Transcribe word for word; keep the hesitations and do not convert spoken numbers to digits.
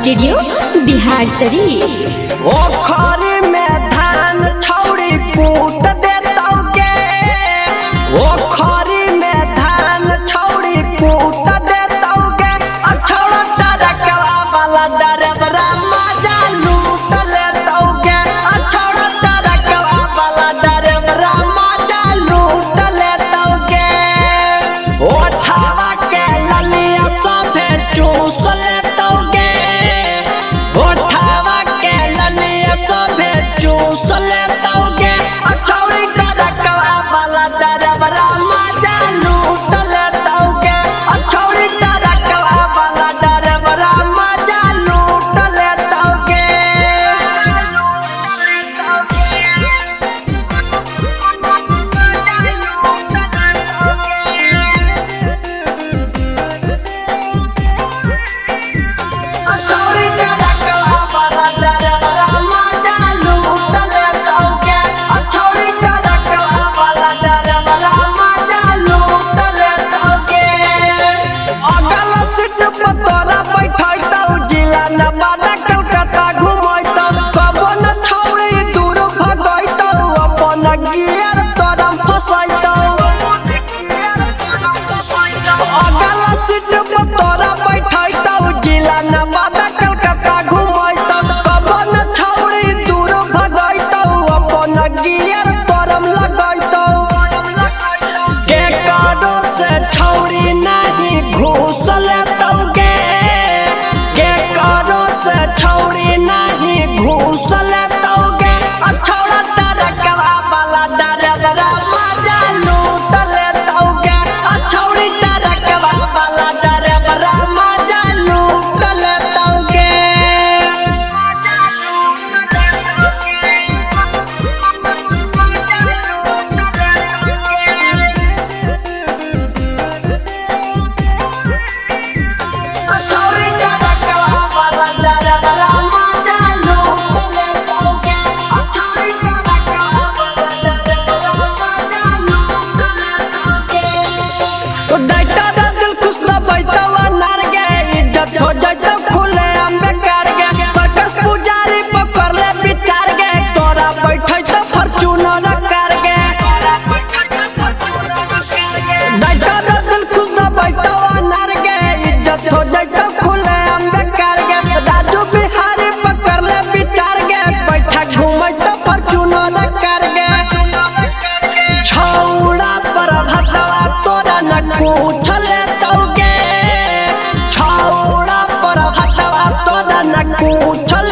Studio Bihar Sharif. ओखरी में धान छौड़ी कूट देतौ के, ओखरी में धान छौड़ी कूट देतौ के, अछौड़ा टरकवा वाला डरबरा मजा लूट लेतौ के, अछौड़ा टरकवा वाला डरबरा मजा लूट लेतौ के, ओठावा के ललिया सभे चूस लेतौ के, ओठावा के ललिया सभे चूस लेतौ के, अछौड़ी टरकवा वाला डरबरा मजा लूट लेतौ के, अछौड़ी टरकवा वाला डरबरा मजा लूट लेतौ के। अछौड़ी टरकवा वाला डरबरा मजा लूट लेतौ के, अछौड़ी टरकवा वाला डरबरा मजा लूट लेतौ के। अगल सीट पर तोरा बैठैतौ, जिला नवादा कलकत्ता घुमैतौ, कबो न छौड़ी दूर भगैतौ, अपन गियर तोरा फसैतौ। अगल सीट पर तोरा बैठैतौ, जिला नवादा कलकत्ता घुमैतौ, कबो न छौड़ी दूर भगैतौ, अपन गियर तोरम लगैतौ। के काडो से छौड़ी नहीं घूस लेतौ के, के काडो से छौड़ी नहीं घूस लेतौ के, अछौड़ा टरकवा वाला डरबरा मजा लूट लेतौ के, अछौड़ी टरकवा वाला डरबरा मजा लूट लेतौ के। अछौड़ी टरकवा वाला डरबरा मजा लूट लेतौ के, अछौड़ी टरकवा वाला डरबरा मजा लूट लेतौ के। तो डाइटा दा दिल खुश न बैठौ अनार गे, इज्जत हो जैतौ खुले अम्बे कर गे, बकस पुजारी पकड़ ले विचार गे, तोरा बैठैतौ फॉर्च्यूनर कर गे। डाइटा दा दिल खुश न बैठौ अनार गे, इज्जत हो जैतौ खुले अम्बे कर गे, राजू बिहारी पकड़ ले विचार गे, बैठा घुमैतौ फॉर्च्यूनर कर गे। छौड़ा पर भतवा तोरा न कुछ लेतौ के, छौड़ा पर भतवा तोरा न कुछ